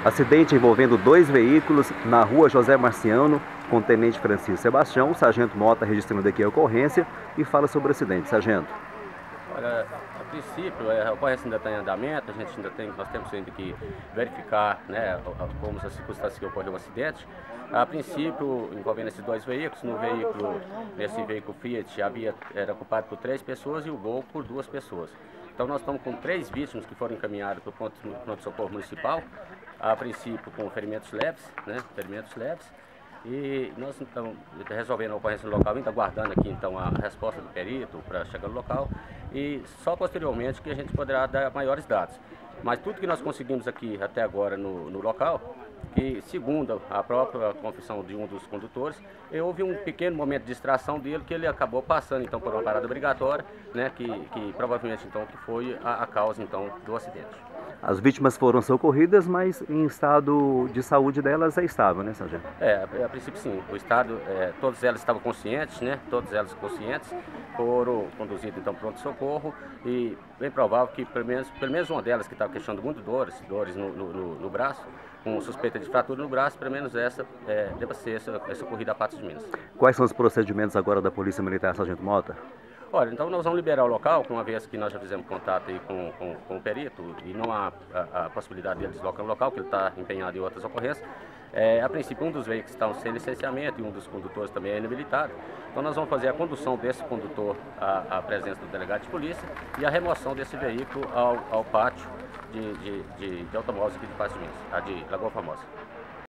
Acidente envolvendo dois veículos na rua José Marciano, com o tenente Francisco Sebastião. O sargento Mota registrando aqui a ocorrência e fala sobre o acidente. Sargento. Olha, a princípio, a ocorrência ainda está em andamento, nós temos ainda que verificar, né, como as circunstâncias que ocorreu o acidente. A princípio, envolvendo esses dois veículos, nesse veículo Fiat era ocupado por 3 pessoas e o Gol por 2 pessoas. Então nós estamos com 3 vítimas que foram encaminhadas para o pronto-socorro municipal, a princípio com ferimentos leves, né, E nós estamos resolvendo a ocorrência no local, ainda aguardando aqui então a resposta do perito para chegar no local e só posteriormente que a gente poderá dar maiores dados. Mas tudo que nós conseguimos aqui até agora no local, que segundo a própria confissão de um dos condutores, houve um pequeno momento de distração dele que ele acabou passando então por uma parada obrigatória, né, que provavelmente então que foi a causa então do acidente. As vítimas foram socorridas, mas em estado de saúde delas é estável, né, sargento? A princípio sim. O estado, todas elas estavam conscientes, né? Todas elas conscientes, foram conduzidas então para o pronto-socorro e bem provável que pelo menos uma delas que estava queixando muito dores no braço, com suspeita de fratura no braço, pelo menos essa deva ser socorrida a Patos de Minas. Quais são os procedimentos agora da Polícia Militar, sargento Mota? Olha, então nós vamos liberar o local, uma vez que nós já fizemos contato aí com o perito e não há a possibilidade dele deslocar o local, que ele está empenhado em outras ocorrências. A princípio, um dos veículos estão sem licenciamento e um dos condutores também é inabilitado. Então nós vamos fazer a condução desse condutor à presença do delegado de polícia e a remoção desse veículo ao pátio de automóveis aqui de Patos de Minas, de Lagoa Formosa.